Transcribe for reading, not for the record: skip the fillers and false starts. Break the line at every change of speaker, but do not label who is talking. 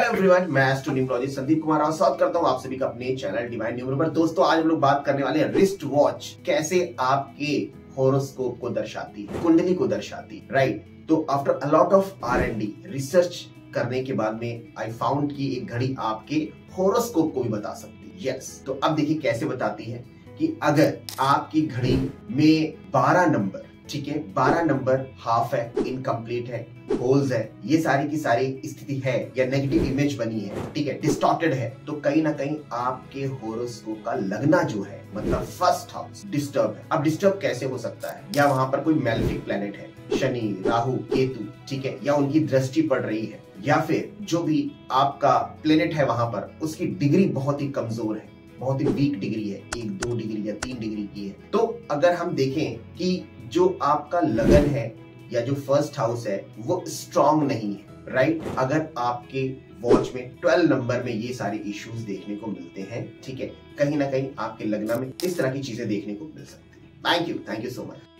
Everyone, मैं एस्ट्रोन्यूमरोलॉजिस्ट संदीप कुमार और स्वागत करता हूं आप सभी का अपने चैनल डिवाइन न्यूमरो। दोस्तों, आज हम लोग बात करने वाले हैं रिस्ट वॉच कैसे आपके होरोस्कोप को दर्शाती है, कुंडली को दर्शाती है, राइट। तो after a lot of R&D research करने के बाद में आई फाउंड कि एक घड़ी आपके होरोस्कोप को भी बता सकती है। यस, तो अब देखिए कैसे बताती है कि अगर आपकी घड़ी में 12 नंबर, ठीक है, 12 नंबर हाफ है, इनकम्प्लीट है, होल्स है, ये सारी की सारी स्थिति है या नेगेटिव इमेज बनी है, ठीक है, डिस्टॉर्टेड है, तो कहीं ना कहीं आपके होरोस्कोप का लगना जो है, मतलब फर्स्ट हाउस डिस्टर्ब है। अब डिस्टर्ब कैसे हो सकता है? या वहां पर कोई मैलेफिक प्लेनेट है, शनि, राहु, केतु, ठीक है, या उनकी दृष्टि पड़ रही है, या फिर जो भी आपका प्लेनेट है वहां पर उसकी डिग्री बहुत ही कमजोर है, बहुत ही वीक डिग्री है, 1, 2 डिग्री या 3 डिग्री की है। तो अगर हम देखें कि जो आपका लगन है या जो फर्स्ट हाउस है वो स्ट्रांग नहीं है, राइट, अगर आपके वॉच में 12 नंबर में ये सारे इश्यूज देखने को मिलते हैं, ठीक है, कहीं ना कहीं आपके लग्न में इस तरह की चीजें देखने को मिल सकती है। Thank you so much.